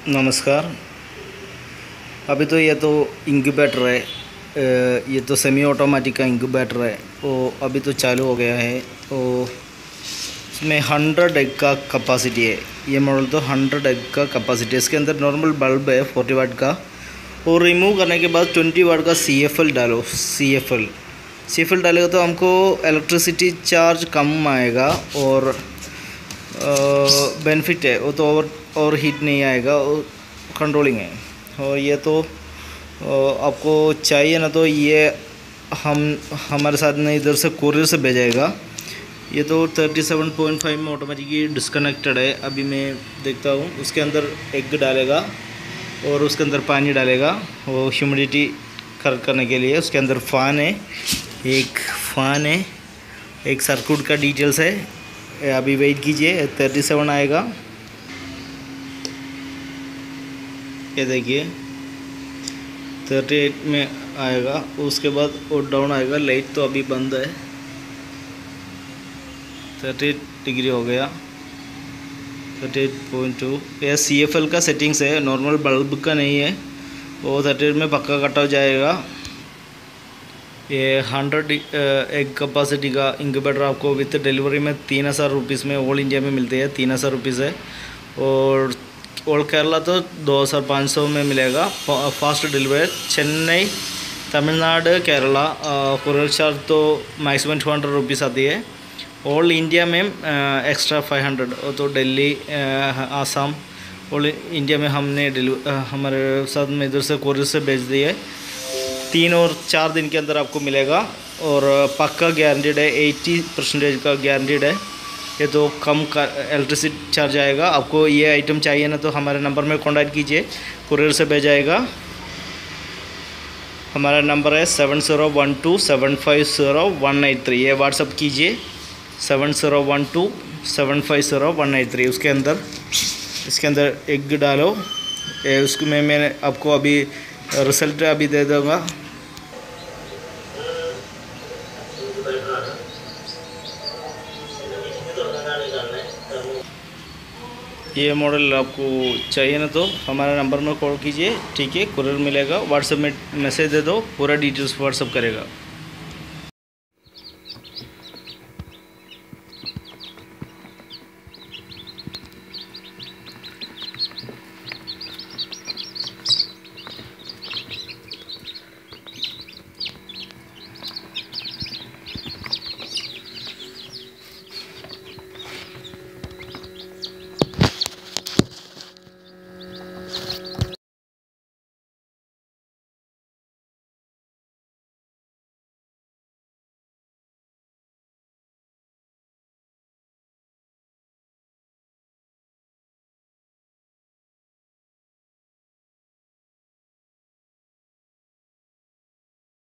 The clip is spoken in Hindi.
नमस्कार। अभी तो ये तो इंक्यूबेटर है। ये तो सेमी ऑटोमेटिक का इंक्यूबेटर है। वो अभी तो चालू हो गया है। वो इसमें 100 एग का कैपेसिटी है। ये मॉडल तो 100 एग का कैपेसिटी है। इसके अंदर नॉर्मल बल्ब है 40 वाट का, और रिमूव करने के बाद 20 वाट का CFL डालो। CFL डालेगा तो हमको इलेक्ट्रिसिटी चार्ज कम आएगा, और बेनिफिट है वो तो और हीट नहीं आएगा, और कंट्रोलिंग है। और ये तो आपको चाहिए ना, तो ये हमारे साथ में इधर से कोरियर से भेजाएगा। ये तो 37.5 में ऑटोमेटिकली डिस्कनेक्टेड है। अभी मैं देखता हूँ। उसके अंदर एग डालेगा और उसके अंदर पानी डालेगा वो ह्यूमिडिटी करने के लिए। उसके अंदर फ़ैन है, एक सर्किट का डिटेल्स है। अभी वेट कीजिए, 37 आएगा। ये देखिए 38 में आएगा। उसके बाद वो डाउन आएगा। लाइट तो अभी बंद है। 38 डिग्री हो गया, 38.2। यह CFL का सेटिंग्स है, नॉर्मल बल्ब का नहीं है। वो 38 में पक्का कट हो जाएगा। ये 100 एग कैपेसिटी का इंक्यूबेटर आपको विथ डिलीवरी में 3000 रुपीज़ में ऑल इंडिया में मिलते हैं। 3000 रुपीज़ है, और ऑल केरला तो 2500 में मिलेगा। Fast delivery Chennai, Tamil Nadu, Kerala. Courier charge तो मैक्सिमम 200 रुपीज़ आती है। ऑल इंडिया में एक्स्ट्रा 500। वो तो दिल्ली, आसाम, ऑल इंडिया में हमने हमारे साथ में इधर से कोरियर से भेज दी है। 3 और 4 दिन के अंदर आपको मिलेगा, और पक्का गारंटीड है। 80% का गारंटीड है। ये तो कम का इलेक्ट्रिसिटी चार्ज आएगा। आपको ये आइटम चाहिए ना, तो हमारे नंबर में कांटेक्ट कीजिए, कुरियर से भेजाएगा। हमारा नंबर है 7012750183। ये व्हाट्सअप कीजिए 7012750183। इसके अंदर एग डालो। उसमें मैंने आपको अभी रिजल्ट अभी दे दूँगा। ये मॉडल आपको चाहिए ना, तो हमारे नंबर में कॉल कीजिए, ठीक है। कुरियर मिलेगा। व्हाट्सएप में मैसेज दे दो, पूरा डिटेल्स व्हाट्सएप करेगा।